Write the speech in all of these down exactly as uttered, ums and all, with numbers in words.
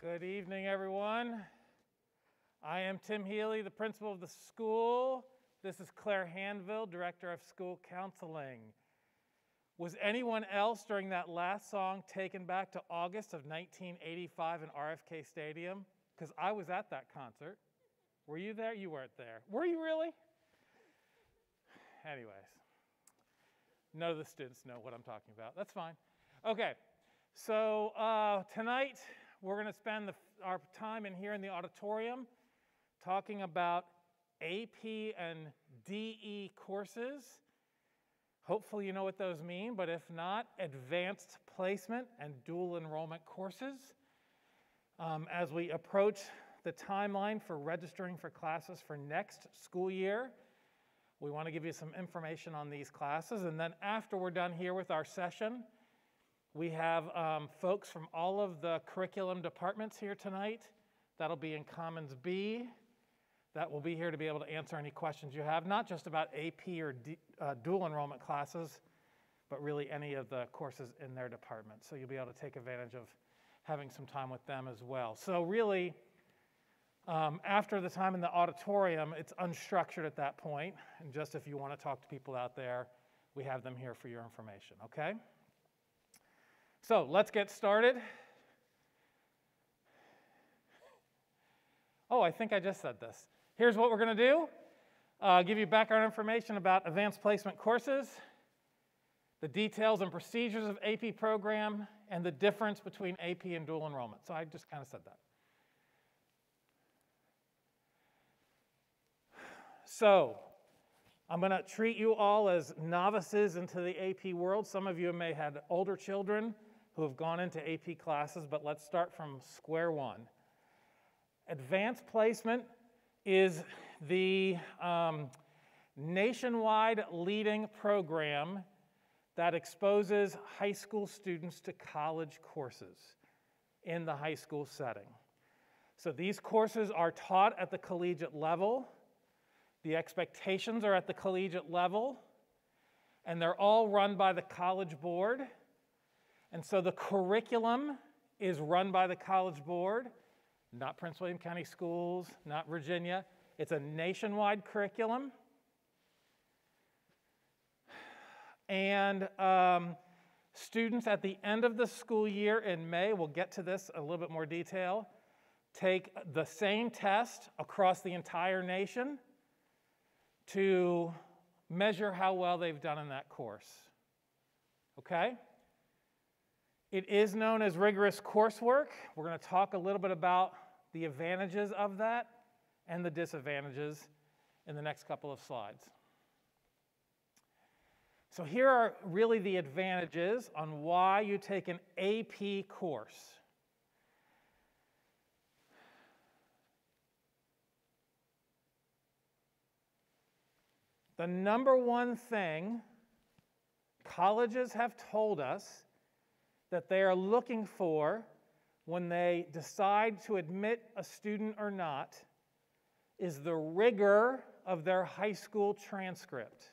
Good evening, everyone. I am Tim Healey, the principal of the school. This is Claire Handville, director of school counseling. Was anyone else during that last song taken back to August of nineteen eighty-five in R F K Stadium? Because I was at that concert. Were you there? You weren't there. Were you really? Anyways, none of the students know what I'm talking about. That's fine. Okay, so uh, tonight we're going to spend the, our time in here in the auditorium talking about A P and D E courses. Hopefully you know what those mean, but if not, advanced placement and dual enrollment courses. Um, as we approach the timeline for registering for classes for next school year, we want to give you some information on these classes. And then after we're done here with our session, we have um, folks from all of the curriculum departments here tonight. That'll be in Commons B. That will be here to be able to answer any questions you have, not just about A P or D, uh, dual enrollment classes, but really any of the courses in their department. So you'll be able to take advantage of having some time with them as well. So really, um, after the time in the auditorium, it's unstructured at that point. And just if you want to talk to people out there, we have them here for your information, okay? So let's get started. Oh, I think I just said this. Here's what we're going to do. Uh, give you background information about advanced placement courses, the details and procedures of A P program, and the difference between A P and dual enrollment. So I just kind of said that. So I'm going to treat you all as novices into the A P world. Some of you may have had older children who have gone into A P classes, but let's start from square one. Advanced placement is the um, nationwide leading program that exposes high school students to college courses in the high school setting. So these courses are taught at the collegiate level. The expectations are at the collegiate level, and they're all run by the College Board. And so the curriculum is run by the College Board, not Prince William County Schools, not Virginia. It's a nationwide curriculum. And um, students at the end of the school year in May, we'll get to this in a little bit more detail, take the same test across the entire nation to measure how well they've done in that course. Okay? It is known as rigorous coursework. We're going to talk a little bit about the advantages of that and the disadvantages in the next couple of slides. So here are really the advantages on why you take an A P course. The number one thing colleges have told us that they are looking for when they decide to admit a student or not is the rigor of their high school transcript.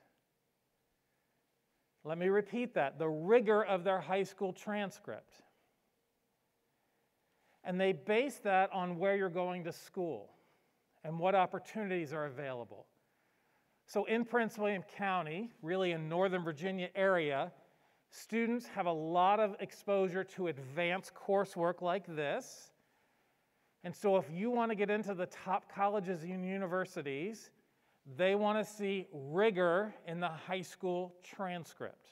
Let me repeat that, the rigor of their high school transcript. And they base that on where you're going to school and what opportunities are available. So in Prince William County, really in Northern Virginia area, students have a lot of exposure to advanced coursework like this. And so if you want to get into the top colleges and universities, they want to see rigor in the high school transcript.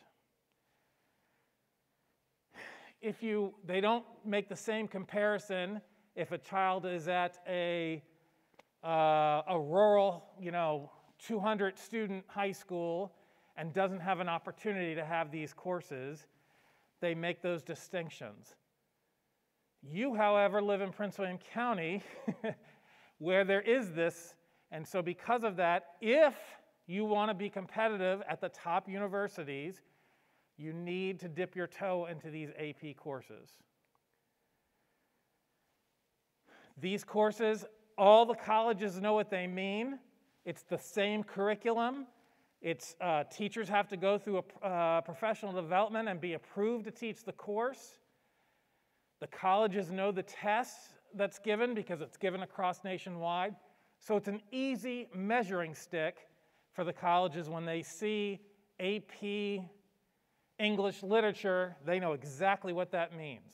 If you, they don't make the same comparison if a child is at a, uh, a rural, you know, two hundred student high school and doesn't have an opportunity to have these courses, they make those distinctions. You, however, live in Prince William County where there is this, and so because of that, if you want to be competitive at the top universities, you need to dip your toe into these A P courses. These courses, all the colleges know what they mean. It's the same curriculum. It's, uh, teachers have to go through a uh, professional development and be approved to teach the course. The colleges know the tests that's given because it's given across nationwide. So it's an easy measuring stick for the colleges when they see A P English literature, they know exactly what that means.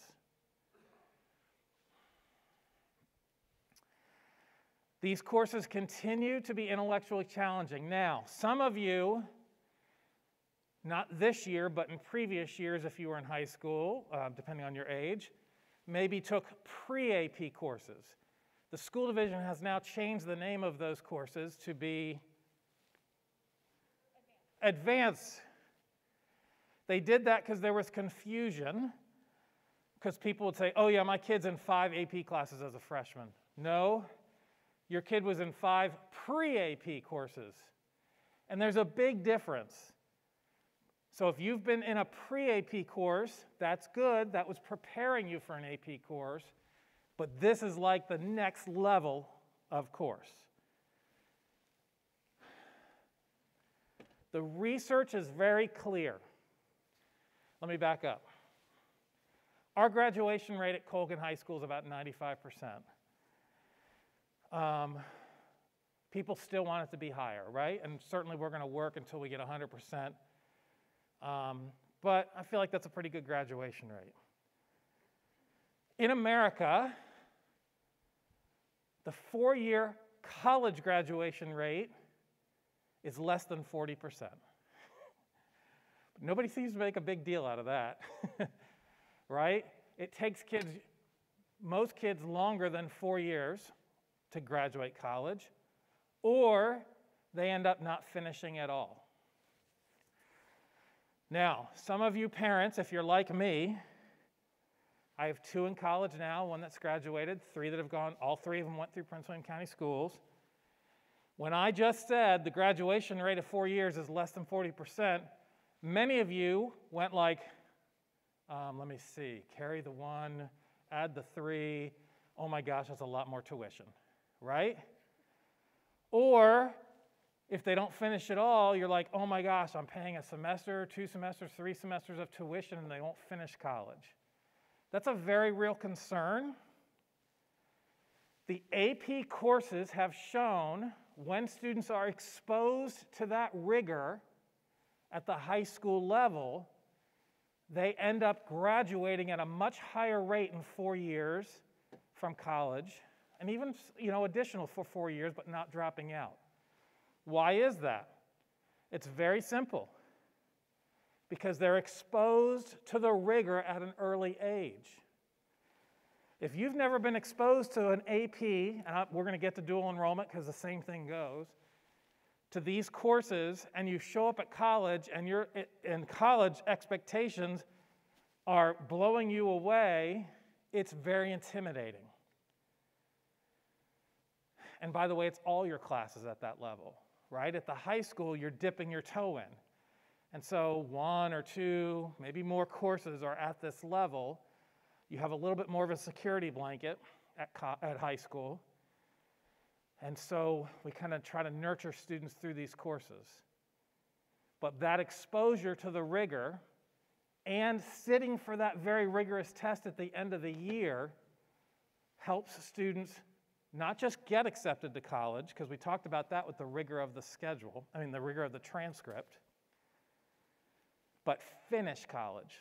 These courses continue to be intellectually challenging. Now, some of you, not this year, but in previous years if you were in high school, uh, depending on your age, maybe took pre-A P courses. The school division has now changed the name of those courses to be Advanced. Advanced. They did that because there was confusion, because people would say, oh yeah, my kid's in five A P classes as a freshman. No, your kid was in five pre-A P courses. And there's a big difference. So if you've been in a pre-A P course, that's good. That was preparing you for an A P course. But this is like the next level of course. The research is very clear. Let me back up. Our graduation rate at Colgan High School is about ninety-five percent. Um, people still want it to be higher, right? And certainly we're going to work until we get one hundred percent. Um, but I feel like that's a pretty good graduation rate. In America, the four-year college graduation rate is less than forty percent. Nobody seems to make a big deal out of that, right? It takes kids, most kids, longer than four years to graduate college, or they end up not finishing at all. Now, some of you parents, if you're like me, I have two in college now, one that's graduated, three that have gone, all three of them went through Prince William County schools. When I just said the graduation rate of four years is less than forty percent, many of you went like, um, let me see, carry the one, add the three, oh my gosh, that's a lot more tuition, right? Or if they don't finish it all, you're like, oh my gosh, I'm paying a semester, two semesters, three semesters of tuition, and they won't finish college. That's a very real concern. The A P courses have shown when students are exposed to that rigor at the high school level, they end up graduating at a much higher rate in four years from college, and even, you know, additional for four years, but not dropping out. Why is that? It's very simple. Because they're exposed to the rigor at an early age. If you've never been exposed to an A P, and we're going to get to dual enrollment because the same thing goes, to these courses, and you show up at college, and you're in college expectations are blowing you away, it's very intimidating. And by the way, it's all your classes at that level, right? At the high school, you're dipping your toe in. And so one or two, maybe more courses are at this level. You have a little bit more of a security blanket at, at high school. And so we kind of try to nurture students through these courses. But that exposure to the rigor and sitting for that very rigorous test at the end of the year helps students not just get accepted to college, because we talked about that with the rigor of the schedule, I mean the rigor of the transcript, but finish college.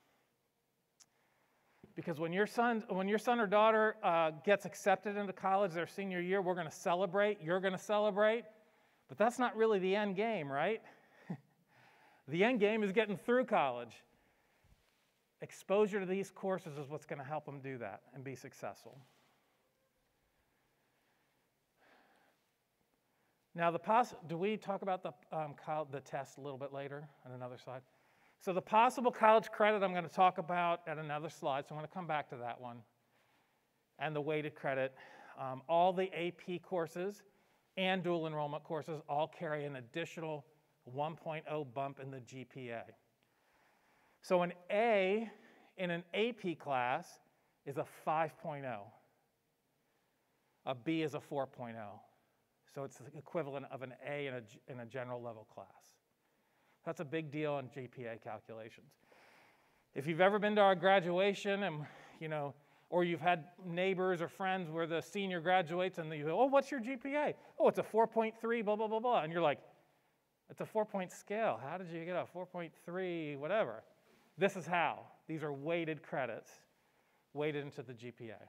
Because when your son, when your son or daughter uh, gets accepted into college their senior year, we're going to celebrate, you're going to celebrate, but that's not really the end game, right? The end game is getting through college. Exposure to these courses is what's going to help them do that and be successful. Now, the poss- do we talk about the, um, the test a little bit later on another slide? So the possible college credit I'm going to talk about at another slide, so I'm going to come back to that one. And the weighted credit. Um, all the A P courses and dual enrollment courses all carry an additional one point oh bump in the G P A. So an A in an A P class is a five point oh. A B is a four point oh. So it's the equivalent of an A in a, in a general level class. That's a big deal in G P A calculations. If you've ever been to our graduation and, you know, Or you've had neighbors or friends where the senior graduates and you go, oh, what's your G P A? Oh, it's a four point three, blah, blah, blah, blah. And you're like, it's a four-point scale. How did you get a four point three, whatever? This is how. These are weighted credits, weighted into the G P A.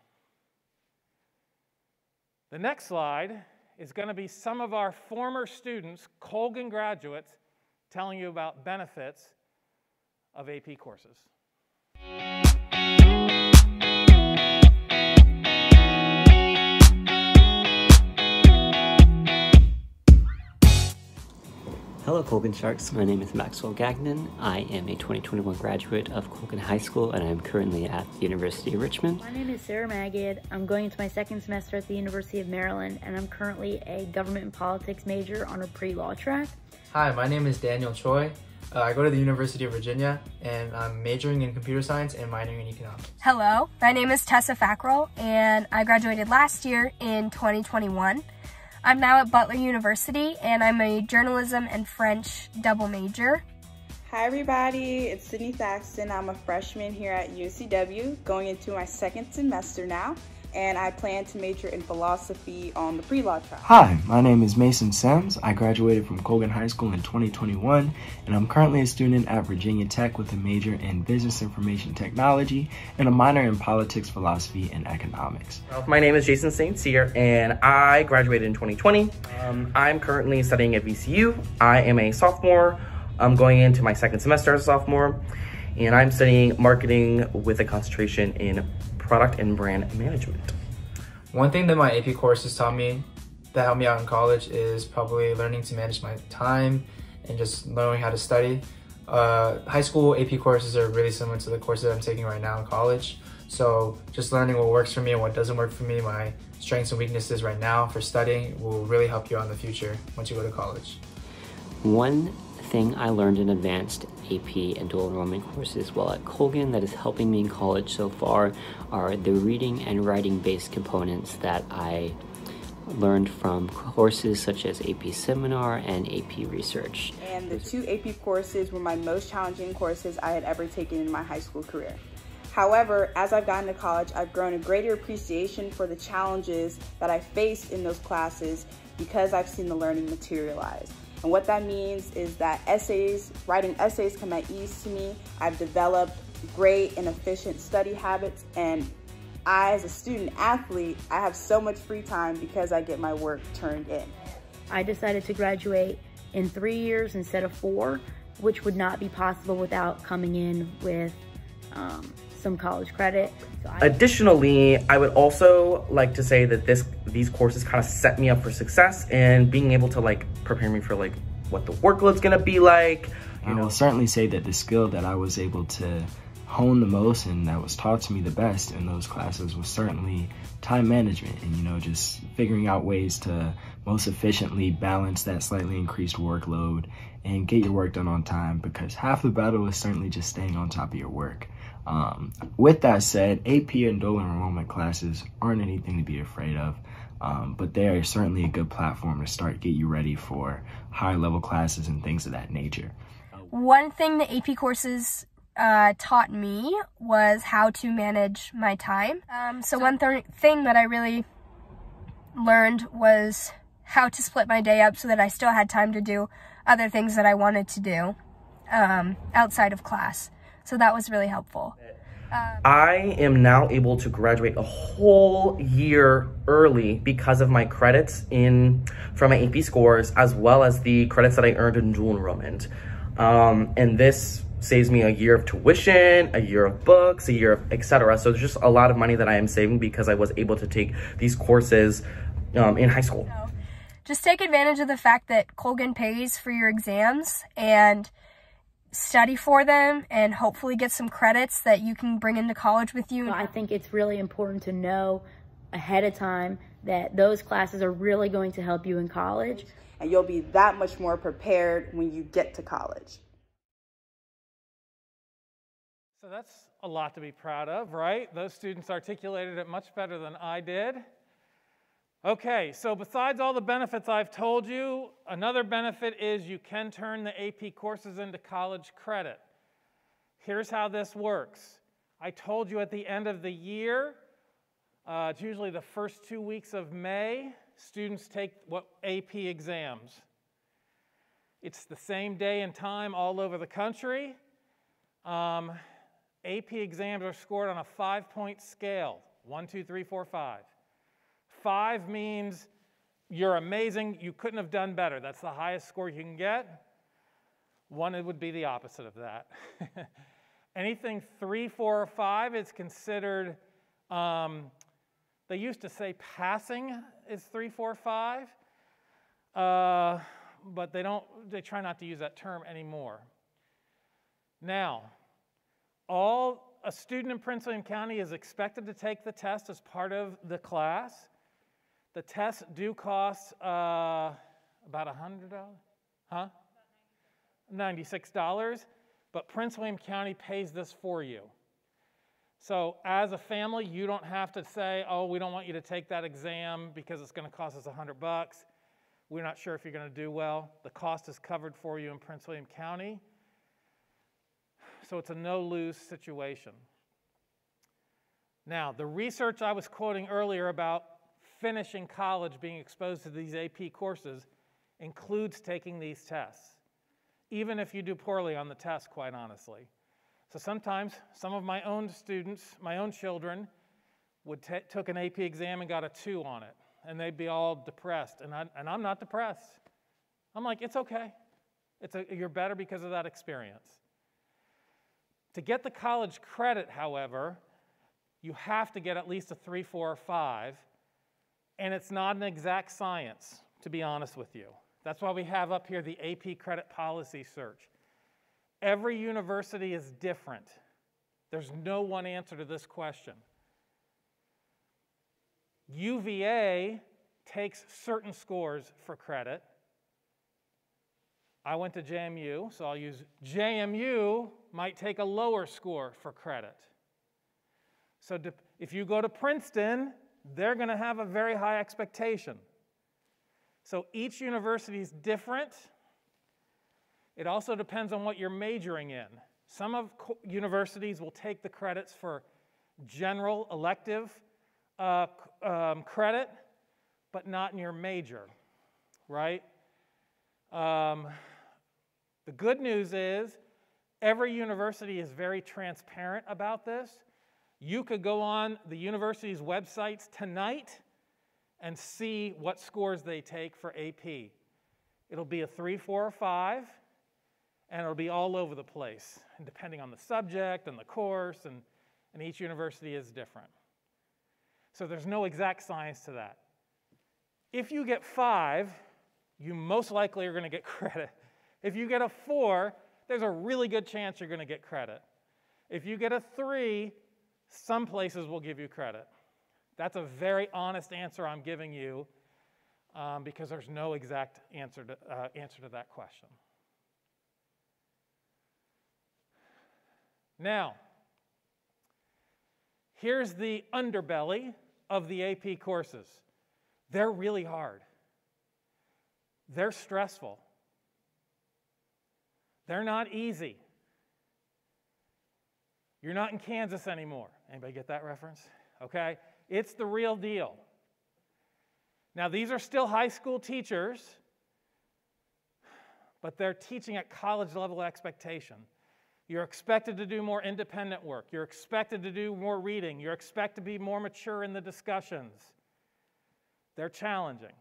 The next slide is going to be some of our former students, Colgan graduates, telling you about benefits of A P courses. Hello Colgan Sharks, my name is Maxwell Gagnon. I am a twenty twenty-one graduate of Colgan High School and I am currently at the University of Richmond. My name is Sarah Magid. I'm going into my second semester at the University of Maryland and I'm currently a government and politics major on a pre-law track. Hi, my name is Daniel Choi. Uh, I go to the University of Virginia and I'm majoring in computer science and minoring in economics. Hello, my name is Tessa Fackrell and I graduated last year in twenty twenty-one. I'm now at Butler University and I'm a journalism and French double major. Hi everybody, it's Sydney Thaxton. I'm a freshman here at U C W going into my second semester now, and I plan to major in philosophy on the pre-law track. Hi, my name is Mason Sims. I graduated from Colgan High School in twenty twenty-one, and I'm currently a student at Virginia Tech with a major in Business Information Technology and a minor in Politics, Philosophy, and Economics. My name is Jason Saint Cyr, and I graduated in twenty twenty. Um, I'm currently studying at V C U. I am a sophomore. I'm going into my second semester as a sophomore, and I'm studying marketing with a concentration in product and brand management. One thing that my A P courses taught me that helped me out in college is probably learning to manage my time and just learning how to study. Uh, high school A P courses are really similar to the courses that I'm taking right now in college. So just learning what works for me and what doesn't work for me, my strengths and weaknesses right now for studying will really help you out in the future once you go to college. One thing I learned in advanced A P and dual enrollment courses while at Colgan that is helping me in college so far are the reading and writing based components that I learned from courses such as A P Seminar and A P Research. And the two A P courses were my most challenging courses I had ever taken in my high school career. However, as I've gotten to college, I've grown a greater appreciation for the challenges that I faced in those classes because I've seen the learning materialize. And what that means is that essays, writing essays come at ease to me. I've developed great and efficient study habits, and I, as a student athlete, I have so much free time because I get my work turned in. I decided to graduate in three years instead of four, which would not be possible without coming in with um, some college credit. So I Additionally, I would also like to say that this these courses kind of set me up for success and being able to like prepare me for like what the workload's gonna be like. You I know. will certainly say that the skill that I was able to hone the most and that was taught to me the best in those classes was certainly time management and, you know, just figuring out ways to most efficiently balance that slightly increased workload and get your work done on time, because half the battle is certainly just staying on top of your work. Um, with that said, A P and dual enrollment classes aren't anything to be afraid of, um, but they are certainly a good platform to start get you ready for higher level classes and things of that nature. One thing the A P courses uh, taught me was how to manage my time. Um, so one th thing that I really learned was how to split my day up so that I still had time to do other things that I wanted to do um, outside of class. So that was really helpful. Um, I am now able to graduate a whole year early because of my credits in from my A P scores, as well as the credits that I earned in dual enrollment. Um, and this saves me a year of tuition, a year of books, a year of et cetera. So there's just a lot of money that I am saving because I was able to take these courses um, in high school. So just take advantage of the fact that Colgan pays for your exams and study for them and hopefully get some credits that you can bring into college with you. I think it's really important to know ahead of time that those classes are really going to help you in college. And you'll be that much more prepared when you get to college. So that's a lot to be proud of, right? Those students articulated it much better than I did. Okay, so besides all the benefits I've told you, another benefit is you can turn the A P courses into college credit. Here's how this works. I told you at the end of the year, Uh, it's usually the first two weeks of May. Students take what A P exams. It's the same day and time all over the country. Um, A P exams are scored on a five-point scale, one, two, three, four, five. Five means you're amazing, you couldn't have done better. That's the highest score you can get. One, it would be the opposite of that. Anything three, four, or five is considered, um, they used to say passing is three, four, five, uh, but they don't, they try not to use that term anymore. Now, all, a student in Prince William County is expected to take the test as part of the class. The tests do cost uh, about one hundred dollars, huh? ninety-six dollars, but Prince William County pays this for you. So as a family, you don't have to say, oh, we don't want you to take that exam because it's going to cost us one hundred bucks. We're not sure if you're going to do well. The cost is covered for you in Prince William County. So it's a no-lose situation. Now, the research I was quoting earlier about finishing college, being exposed to these A P courses, includes taking these tests, even if you do poorly on the test, quite honestly. So sometimes some of my own students, my own children, would t took an A P exam and got a two on it, and they'd be all depressed, and, I, and I'm not depressed. I'm like, it's okay. It's a, you're better because of that experience. To get the college credit, however, you have to get at least a three, four, or five, and it's not an exact science, to be honest with you. That's why we have up here the A P credit policy search. Every university is different. There's no one answer to this question. U V A takes certain scores for credit. I went to J M U, so I'll use J M U might take a lower score for credit. So if you go to Princeton, they're going to have a very high expectation. So each university is different. It also depends on what you're majoring in. Some of universities will take the credits for general elective uh, um, credit, but not in your major, right? Um, the good news is every university is very transparent about this. You could go on the university's websites tonight and see what scores they take for A P. It'll be a three, four, or five, and it'll be all over the place, and depending on the subject and the course, and, and each university is different. So there's no exact science to that. If you get five, you most likely are going to get credit. If you get a four, there's a really good chance you're going to get credit. If you get a three, some places will give you credit. That's a very honest answer I'm giving you um, because there's no exact answer to, uh, answer to that question. Now, here's the underbelly of the A P courses. They're really hard. They're stressful. They're not easy. You're not in Kansas anymore. Anybody get that reference? Okay? It's the real deal. Now, these are still high school teachers, but they're teaching at college level expectation. You're expected to do more independent work. You're expected to do more reading. You're expected to be more mature in the discussions. They're challenging.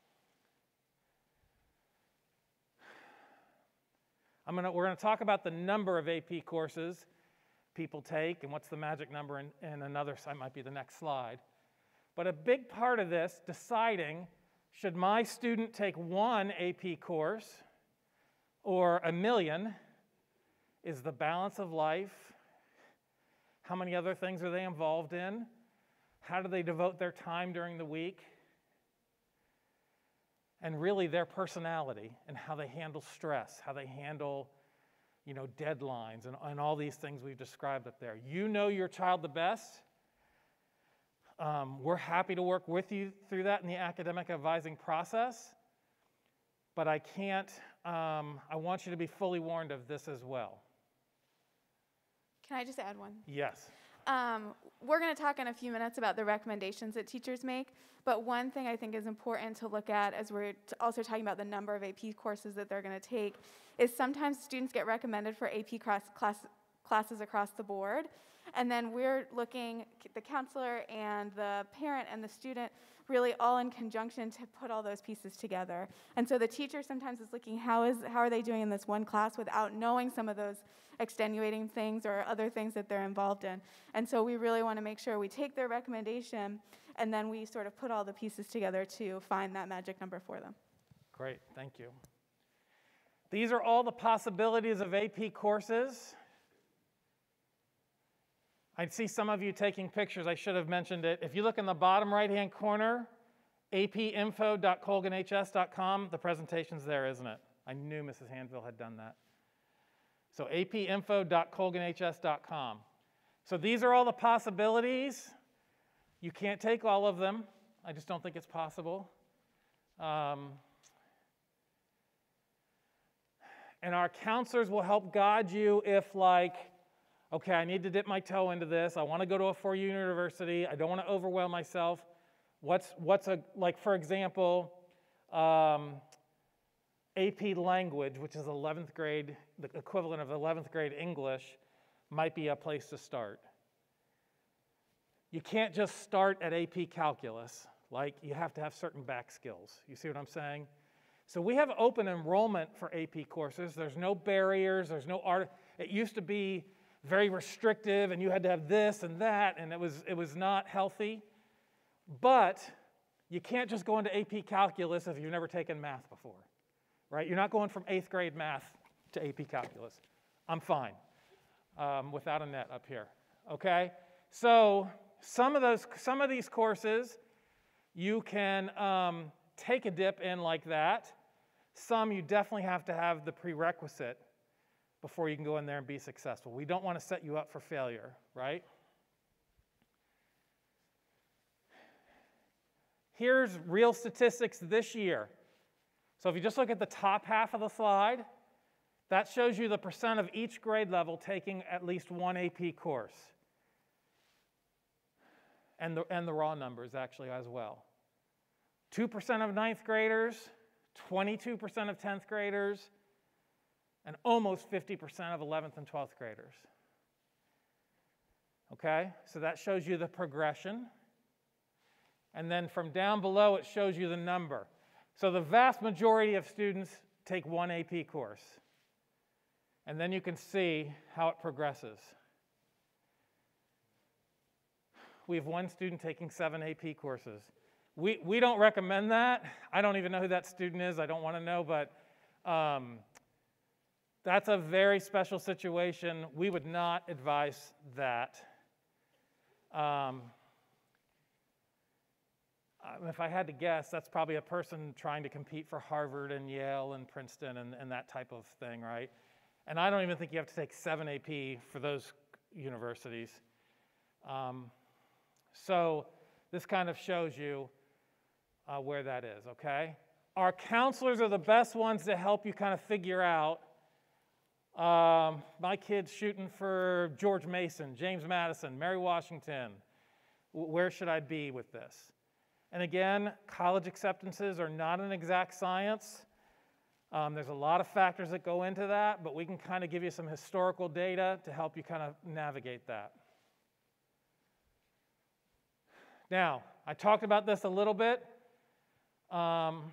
I'm gonna, we're going to talk about the number of A P courses people take and what's the magic number in, in another, that might be the next slide. But a big part of this, deciding, should my student take one A P course or a million, is the balance of life. How many other things are they involved in? How do they devote their time during the week? And really their personality and how they handle stress, how they handle, you know, deadlines and, and all these things we've described up there. You know your child the best. Um, we're happy to work with you through that in the academic advising process, but I can't, um, I want you to be fully warned of this as well. Can I just add one? Yes. Um, we're going to talk in a few minutes about the recommendations that teachers make, but one thing I think is important to look at as we're t also talking about the number of A P courses that they're going to take is sometimes students get recommended for A P class, class, classes across the board, and then we're looking, the counselor and the parent and the student really all in conjunction to put all those pieces together. And so the teacher sometimes is looking, how is how are they doing in this one class without knowing some of those extenuating things or other things that they're involved in. And so we really want to make sure we take their recommendation and then we sort of put all the pieces together to find that magic number for them. Great, thank you. These are all the possibilities of A P courses. I see some of you taking pictures. I should have mentioned it. If you look in the bottom right-hand corner, a p info dot colgan h s dot com, the presentation's there, isn't it? I knew Missus Handville had done that. So a p info dot colgan h s dot com. So these are all the possibilities. You can't take all of them. I just don't think it's possible. Um, and our counselors will help guide you if, like, okay, I need to dip my toe into this. I want to go to a four-year university. I don't want to overwhelm myself. What's, what's a, like, for example, um, A P language, which is eleventh grade, the equivalent of eleventh grade English, might be a place to start. You can't just start at A P calculus. Like, you have to have certain back skills. You see what I'm saying? So we have open enrollment for A P courses. There's no barriers. There's no art. It used to be very restrictive, and you had to have this and that, and it was, it was not healthy. But you can't just go into A P calculus if you've never taken math before, right? You're not going from eighth grade math to A P calculus. I'm fine um, without a net up here, okay? So some of, those, some of these courses you can um, take a dip in like that. Some you definitely have to have the prerequisite before you can go in there and be successful. We don't want to set you up for failure, right? Here's real statistics this year. So if you just look at the top half of the slide, that shows you the percent of each grade level taking at least one A P course. And the, and the raw numbers actually as well. two percent of ninth graders, twenty-two percent of tenth graders, and almost fifty percent of eleventh and twelfth graders. Okay, so that shows you the progression. And then from down below, it shows you the number. So the vast majority of students take one A P course. And then you can see how it progresses. We have one student taking seven A P courses. We, we don't recommend that. I don't even know who that student is. I don't want to know, but um, that's a very special situation. We would not advise that. Um, if I had to guess, that's probably a person trying to compete for Harvard and Yale and Princeton and, and that type of thing, right? And I don't even think you have to take seven A P for those universities. Um, so this kind of shows you uh, where that is, okay? Our counselors are the best ones to help you kind of figure out, um, my kid's shooting for George Mason, James Madison, Mary Washington. Where should I be with this? And again, college acceptances are not an exact science. Um, there's a lot of factors that go into that, but we can kind of give you some historical data to help you kind of navigate that. Now, I talked about this a little bit. Um,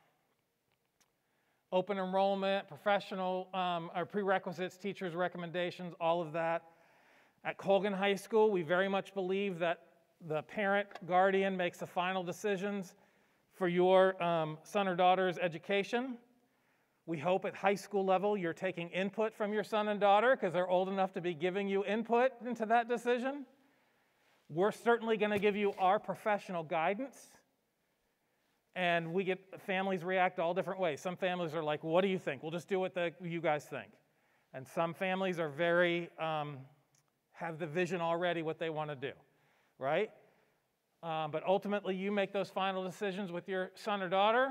open enrollment, professional, um, or prerequisites, teachers' recommendations, all of that. At Colgan High School, we very much believe that the parent, guardian makes the final decisions for your um, son or daughter's education. We hope at high school level you're taking input from your son and daughter because they're old enough to be giving you input into that decision. We're certainly going to give you our professional guidance. And we get families react all different ways. Some families are like, what do you think? We'll just do what the, you guys think. And some families are very, um, have the vision already what they want to do, right? Um, but ultimately, you make those final decisions with your son or daughter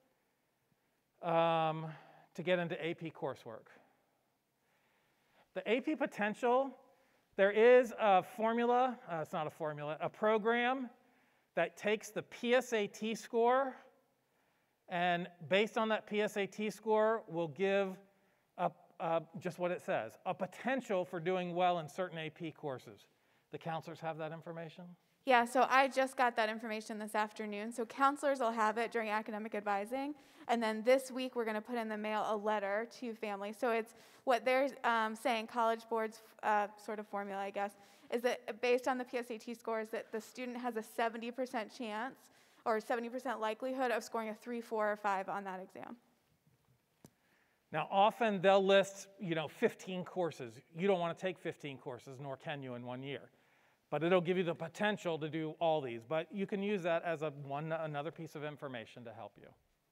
um, to get into A P coursework. The A P potential There is a formula, uh, it's not a formula, a program that takes the P S A T score, and based on that P S A T score will give a, uh, just what it says, a potential for doing well in certain A P courses. The counselors have that information? Yeah, so I just got that information this afternoon. So counselors will have it during academic advising. And then this week, we're going to put in the mail a letter to families. So it's what they're um, saying, College Board's uh, sort of formula, I guess, is that based on the P S A T scores, that the student has a seventy percent chance or seventy percent likelihood of scoring a three, four, or five on that exam. Now, often they'll list, you know, fifteen courses. You don't want to take fifteen courses, nor can you in one year. But it'll give you the potential to do all these. But you can use that as a one another piece of information to help you.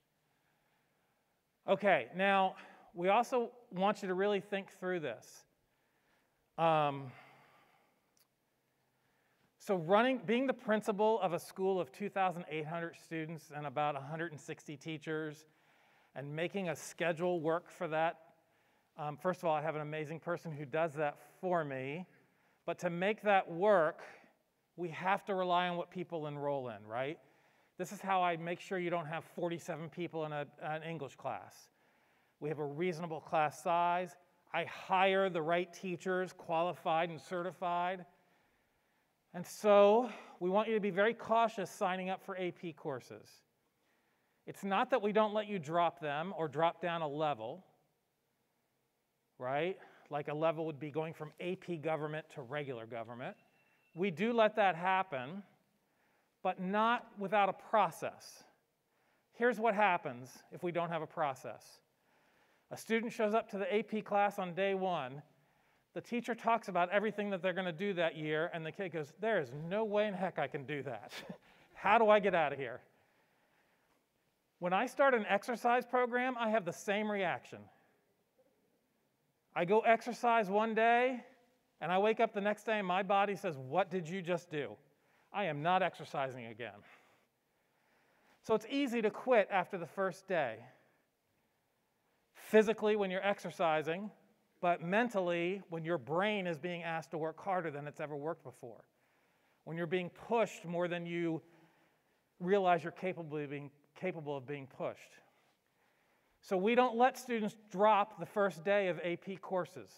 Okay, now we also want you to really think through this. Um, so running, being the principal of a school of two thousand eight hundred students and about one hundred sixty teachers, and making a schedule work for that, um, first of all, I have an amazing person who does that for me. But to make that work, we have to rely on what people enroll in, right? This is how I make sure you don't have forty-seven people in a, an English class. We have a reasonable class size. I hire the right teachers, qualified and certified. And so we want you to be very cautious signing up for A P courses. It's not that we don't let you drop them or drop down a level, right? Like a level would be going from A P government to regular government. We do let that happen, but not without a process. Here's what happens if we don't have a process. A student shows up to the A P class on day one. The teacher talks about everything that they're going to do that year, and the kid goes, there is no way in heck I can do that. How do I get out of here? When I start an exercise program, I have the same reaction. I go exercise one day, and I wake up the next day, and my body says, what did you just do? I am not exercising again. So it's easy to quit after the first day. Physically, when you're exercising, but mentally, when your brain is being asked to work harder than it's ever worked before. When you're being pushed more than you realize you're capable of being, capable of being pushed. So we don't let students drop the first day of A P courses.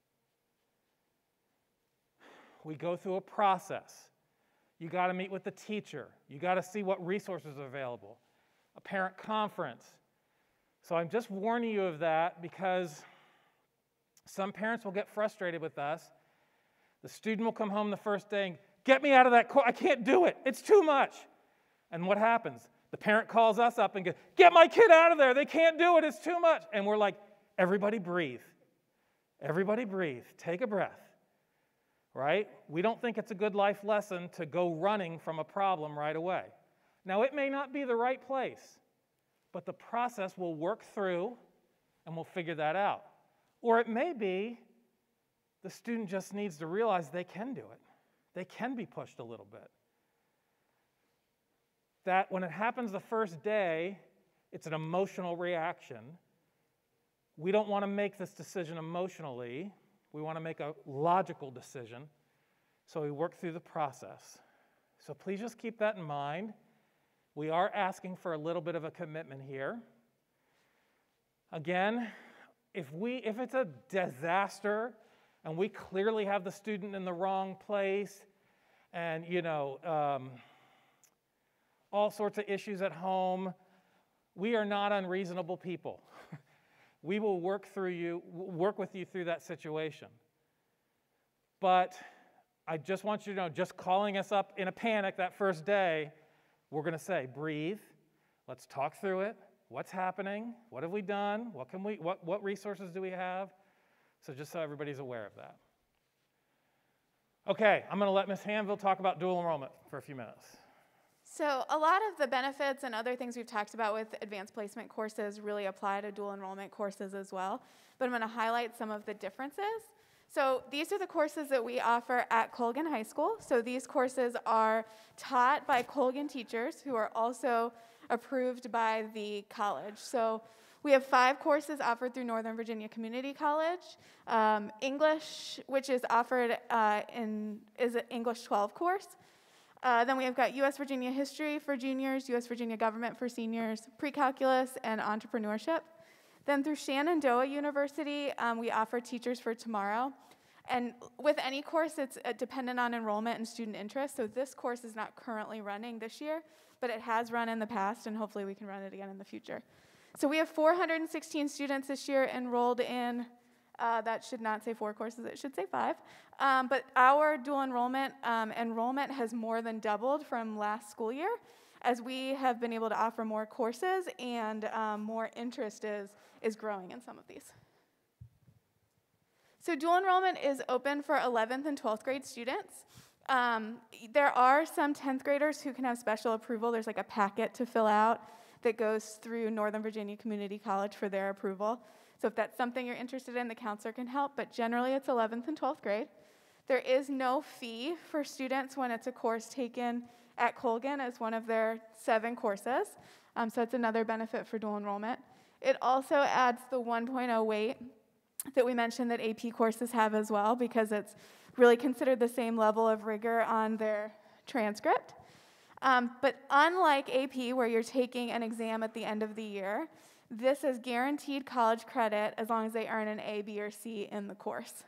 We go through a process. You got to meet with the teacher. You got to see what resources are available. A parent conference. So I'm just warning you of that because some parents will get frustrated with us. The student will come home the first day and get me out of that course. I can't do it. It's too much. And what happens? The parent calls us up and goes, get my kid out of there. They can't do it. It's too much. And we're like, everybody breathe. Everybody breathe. Take a breath. Right? We don't think it's a good life lesson to go running from a problem right away. Now, it may not be the right place, but the process will work through and we'll figure that out. Or it may be the student just needs to realize they can do it. They can be pushed a little bit. That when it happens the first day, it's an emotional reaction. We don't want to make this decision emotionally. We want to make a logical decision. So we work through the process. So please just keep that in mind. We are asking for a little bit of a commitment here. Again, if we if it's a disaster and we clearly have the student in the wrong place and, you know, um, all sorts of issues at home, we are not unreasonable people. We will work through you, work with you through that situation. But I just want you to know, just calling us up in a panic that first day, we're going to say, breathe, let's talk through it. What's happening? What have we done? What can we? What, what resources do we have? So just so everybody's aware of that. Okay, I'm going to let Miz Handville talk about dual enrollment for a few minutes. So a lot of the benefits and other things we've talked about with advanced placement courses really apply to dual enrollment courses as well. But I'm going to highlight some of the differences. So these are the courses that we offer at Colgan High School. So these courses are taught by Colgan teachers who are also approved by the college. So We have five courses offered through Northern Virginia Community College. Um, English, which is offered uh, in, is an English twelve course. Uh, then we have got U S Virginia History for juniors, U S Virginia Government for seniors, Pre-Calculus, and Entrepreneurship. Then through Shenandoah University, um, we offer Teachers for Tomorrow. And with any course, it's uh, dependent on enrollment and student interest. So this course is not currently running this year, but it has run in the past, and hopefully we can run it again in the future. So we have four hundred sixteen students this year enrolled in, uh, that should not say four courses, it should say five. Um, but our dual enrollment um, enrollment has more than doubled from last school year, as we have been able to offer more courses, and um, more interest is, is growing in some of these. So dual enrollment is open for eleventh and twelfth grade students. Um, there are some tenth graders who can have special approval. There's like a packet to fill out that goes through Northern Virginia Community College for their approval. So if that's something you're interested in, the counselor can help, but generally it's eleventh and twelfth grade. There is no fee for students when it's a course taken at Colgan as one of their seven courses, um, so it's another benefit for dual enrollment. It also adds the one point oh weight that we mentioned that A P courses have as well, because it's really considered the same level of rigor on their transcript. Um, but unlike A P, where you're taking an exam at the end of the year, this is guaranteed college credit as long as they earn an A, B, or C in the course.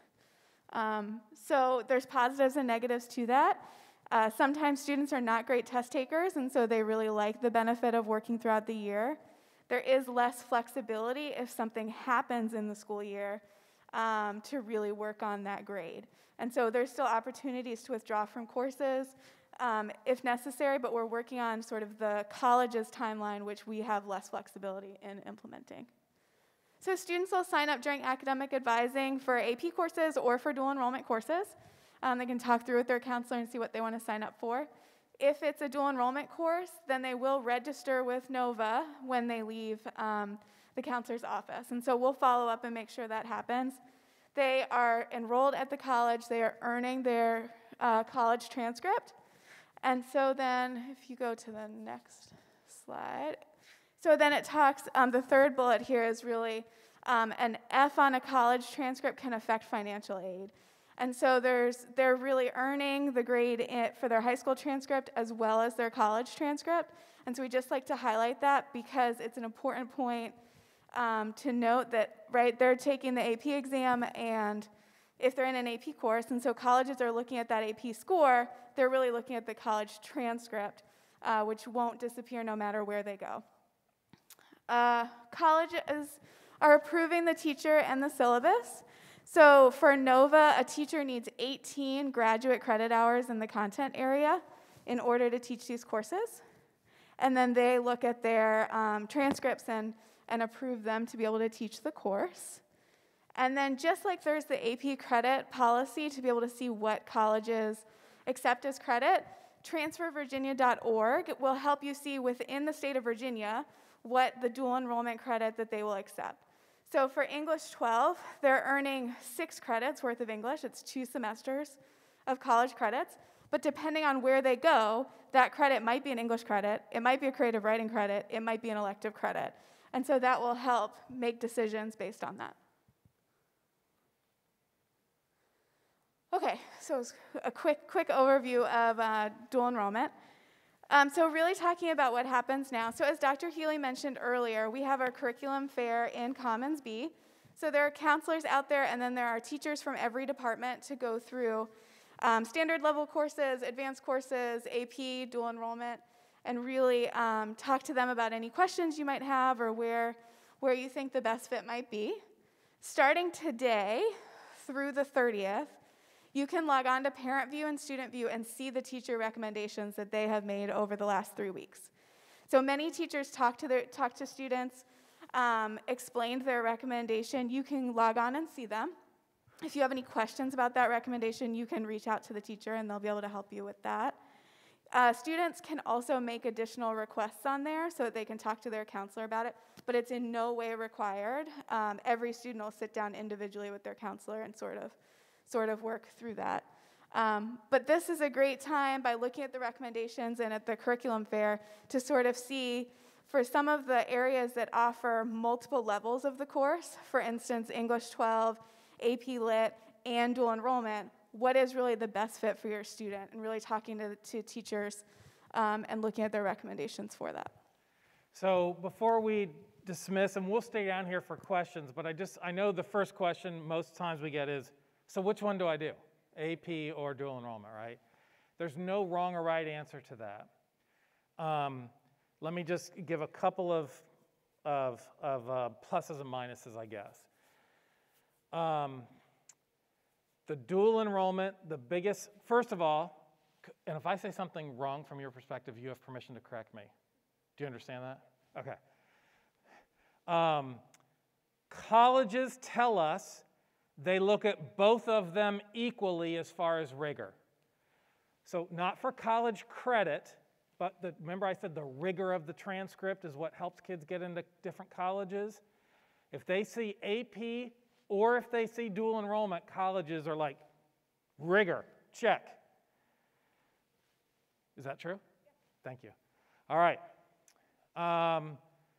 Um, so there's positives and negatives to that. Uh, sometimes students are not great test takers, and so they really like the benefit of working throughout the year. There is less flexibility if something happens in the school year um, to really work on that grade. And so there's still opportunities to withdraw from courses um, if necessary, but we're working on sort of the college's timeline, which we have less flexibility in implementing. So students will sign up during academic advising for A P courses or for dual enrollment courses. Um, they can talk through with their counselor and see what they want to sign up for. If it's a dual enrollment course, then they will register with NOVA when they leave um, the counselor's office. And so we'll follow up and make sure that happens. They are enrolled at the college. They are earning their uh, college transcript. And so then, if you go to the next slide. So then it talks, um, the third bullet here is really um, an F on a college transcript can affect financial aid. And so there's, they're really earning the grade in, for their high school transcript as well as their college transcript. And so we just like to highlight that because it's an important point um, to note that, right, they're taking the A P exam, and if they're in an A P course, and so colleges are looking at that A P score, they're really looking at the college transcript, uh, which won't disappear no matter where they go. Uh, colleges are approving the teacher and the syllabus. So for NOVA, a teacher needs eighteen graduate credit hours in the content area in order to teach these courses. And then they look at their um, transcripts and, and approve them to be able to teach the course. And then just like there's the A P credit policy to be able to see what colleges accept as credit, transfer virginia dot org will help you see within the state of Virginia what the dual enrollment credit that they will accept. So for English twelve, they're earning six credits worth of English. It's two semesters of college credits. But depending on where they go, that credit might be an English credit, it might be a creative writing credit, it might be an elective credit. And so that will help make decisions based on that. Okay, so a quick, quick overview of uh, dual enrollment. Um, so really talking about what happens now. So as Doctor Healey mentioned earlier, we have our curriculum fair in Commons B. So there are counselors out there, and then there are teachers from every department to go through um, standard level courses, advanced courses, A P, dual enrollment, and really um, talk to them about any questions you might have or where, where you think the best fit might be. Starting today through the thirtieth, you can log on to Parent View and Student View and see the teacher recommendations that they have made over the last three weeks. So many teachers talk to, their, talk to students, um, explained their recommendation. You can log on and see them. If you have any questions about that recommendation, you can reach out to the teacher and they'll be able to help you with that. Uh, students can also make additional requests on there so that they can talk to their counselor about it, but it's in no way required. Um, every student will sit down individually with their counselor and sort of sort of work through that. Um, but this is a great time by looking at the recommendations and at the curriculum fair to sort of see For some of the areas that offer multiple levels of the course, for instance, English twelve, A P Lit, and dual enrollment, what is really the best fit for your student, and really talking to, to teachers um, and looking at their recommendations for that. So before we dismiss, and we'll stay down here for questions, but I just, I know the first question most times we get is, so which one do I do? A P or dual enrollment, right? There's no wrong or right answer to that. Um, let me just give a couple of, of, of uh, pluses and minuses, I guess. Um, the dual enrollment, the biggest, first of all, and if I say something wrong from your perspective, you have permission to correct me. Do you understand that? Okay. Um, colleges tell us they look at both of them equally as far as rigor. So not for college credit, but the, remember I said the rigor of the transcript is what helps kids get into different colleges? If they see A P or if they see dual enrollment, colleges are like, rigor, check. Is that true? Thank you. All right. Um,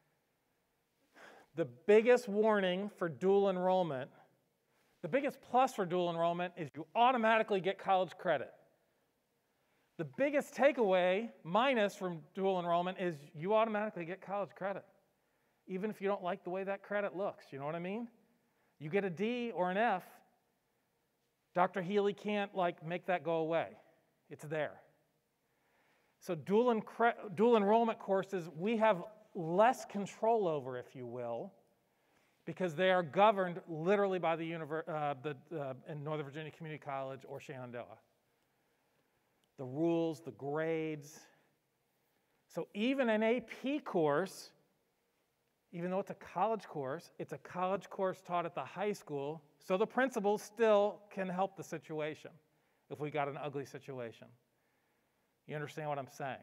the biggest warning for dual enrollment, the biggest plus for dual enrollment is you automatically get college credit. The biggest takeaway, minus from dual enrollment, is you automatically get college credit, even if you don't like the way that credit looks. You know what I mean? You get a D or an F, Doctor Healey can't like make that go away. It's there. So dual, en dual enrollment courses, we have less control over, if you will, because they are governed literally by the, uh, the uh, in Northern Virginia Community College or Shenandoah. The rules, the grades. So even an A P course, even though it's a college course, it's a college course taught at the high school, so the principal still can help the situation if we got an ugly situation. You understand what I'm saying?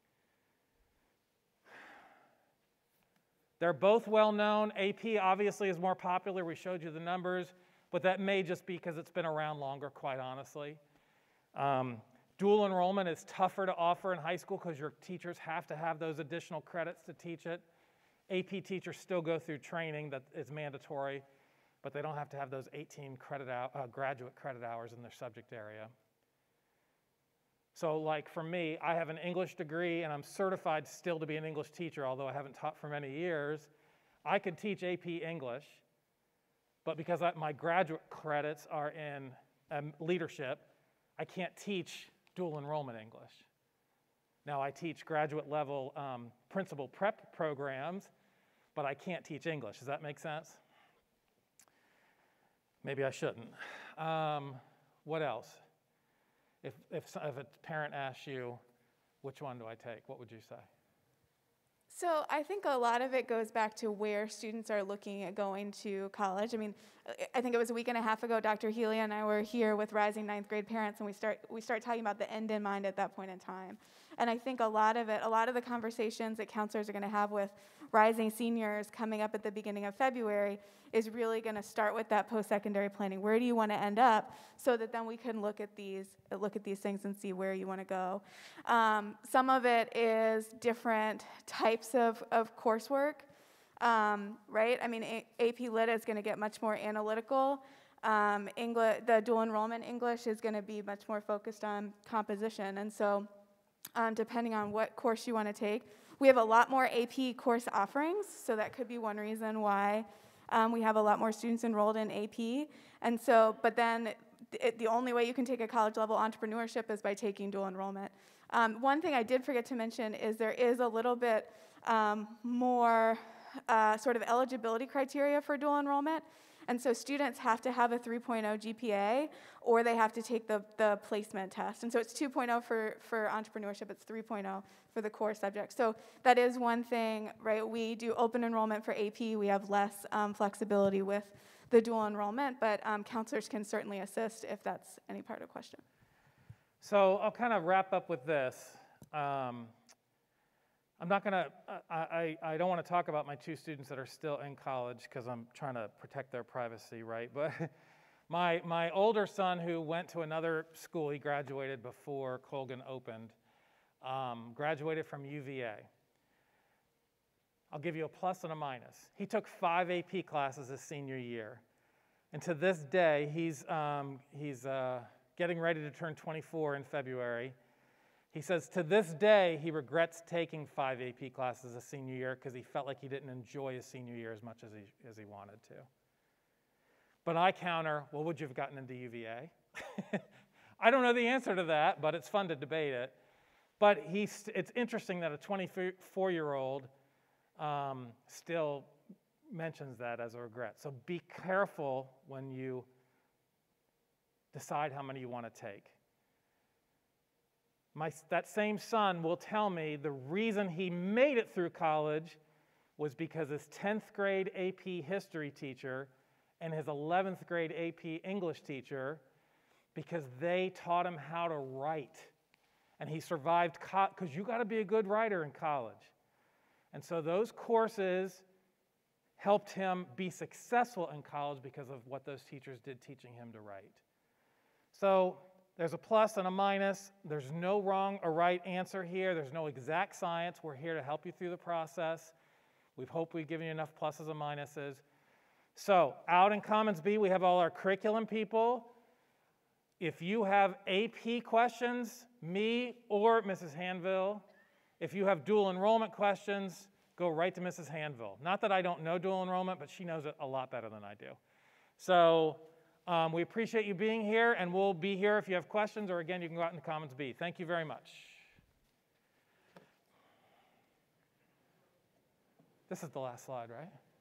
They're both well known. A P obviously is more popular. We showed you the numbers, but that may just be because it's been around longer, quite honestly. Um, dual enrollment is tougher to offer in high school because your teachers have to have those additional credits to teach it. A P teachers still go through training that is mandatory, but they don't have to have those eighteen credit hour, uh, graduate credit hours in their subject area. So like for me, I have an English degree and I'm certified still to be an English teacher, although I haven't taught for many years. I could teach A P English, but because I, my graduate credits are in um, leadership, I can't teach dual enrollment English. Now I teach graduate level um, principal prep programs, but I can't teach English. Does that make sense? Maybe I shouldn't. Um, what else? If, if, if a parent asks you, which one do I take, what would you say? So I think a lot of it goes back to where students are looking at going to college. I mean, I think it was a week and a half ago, Doctor Healey and I were here with rising ninth grade parents, and we start we start talking about the end in mind at that point in time. And I think a lot of it, a lot of the conversations that counselors are going to have with rising seniors coming up at the beginning of February is really going to start with that post-secondary planning. Where do you want to end up, so that then we can look at these look at these things and see where you want to go. Um, some of it is different types of, of coursework, um, right? I mean, A- AP Lit is going to get much more analytical. Um, English, the dual enrollment English is going to be much more focused on composition. And so um, depending on what course you want to take, we have a lot more A P course offerings, so that could be one reason why um, we have a lot more students enrolled in A P. And so, but then it, the only way you can take a college level entrepreneurship is by taking dual enrollment. Um, one thing I did forget to mention is there is a little bit um, more uh, sort of eligibility criteria for dual enrollment. And so students have to have a three point oh G P A, or they have to take the, the placement test. And so it's two point oh for, for entrepreneurship, it's three point oh for the core subject. So that is one thing, right? We do open enrollment for A P. We have less um, flexibility with the dual enrollment, but um, counselors can certainly assist if that's any part of the question. So I'll kind of wrap up with this. Um, I'm not going to, I, I, I don't want to talk about my two students that are still in college because I'm trying to protect their privacy, right? But my, my older son, who went to another school, he graduated before Colgan opened, um, graduated from U V A. I'll give you a plus and a minus. He took five A P classes his senior year. And to this day, he's, um, he's uh, getting ready to turn twenty-four in February. He says to this day, he regrets taking five A P classes his senior year because he felt like he didn't enjoy his senior year as much as he, as he wanted to. But I counter, well, would you have gotten into U V A? I don't know the answer to that, but it's fun to debate it. But he's, it's interesting that a twenty-four-year-old um, still mentions that as a regret. So be careful when you decide how many you want to take. My, that same son will tell me the reason he made it through college was because his tenth grade A P history teacher and his eleventh grade A P English teacher, because they taught him how to write. And he survived, because you got to be a good writer in college. And so those courses helped him be successful in college because of what those teachers did teaching him to write. So there's a plus and a minus. There's no wrong or right answer here. There's no exact science. We're here to help you through the process. We hope we've given you enough pluses and minuses. So out in Commons B, we have all our curriculum people. If you have A P questions, me or Missus Handville. If you have dual enrollment questions, go right to Missus Handville. Not that I don't know dual enrollment, but she knows it a lot better than I do. So um, we appreciate you being here, and we'll be here if you have questions, or again, you can go out in the Commons B. Thank you very much. This is the last slide, right?